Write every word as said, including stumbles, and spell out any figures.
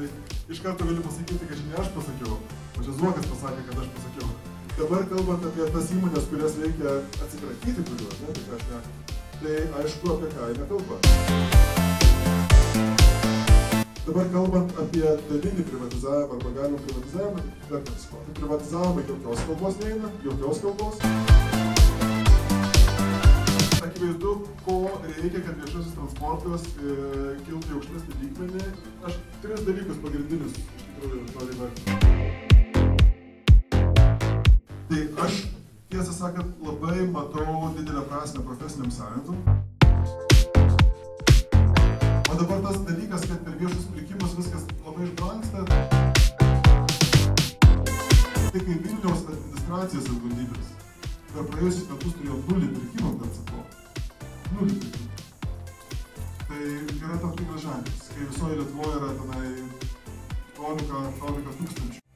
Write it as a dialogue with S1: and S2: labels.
S1: tai iš karto galiu pasakyti, kad ne aš pasakiau, o čia Zuokas pasakė, kad aš pasakiau. Dabar kalbant apie tas įmonės, kurias reikia atsikratyti, kuriuos, ne, tai ką aš ne, tai aišku, apie ką eina kalba. Dabar kalbant apie dalinį privatizavimą arba galimą privatizavimą, dar kažko. Tai privatizavimą jokios kalbos neina, jokios kalbos. Akivaizdu, ko reikia, kad viešasis transportas e, kiltų į aukštesnį lygmenį. Aš tris dalykus pagrindinius iš tikrųjų noriu įvardinti. Tai aš, tiesą sakant, labai matau didelę prasmę profesiniam sąjungom. O dabar tas dalykas, kad per viešus pirkimus viskas labai išbrangsta. Tai kaip Vilniaus administracijos savivaldybės per praėjusius metus turėjo nulį pirkimų, bet sakau. Nulį pirkimų. Tai yra tam tikras ženklis, kai visoje Lietuvoje yra tenai aštuoniolika tūkstančių.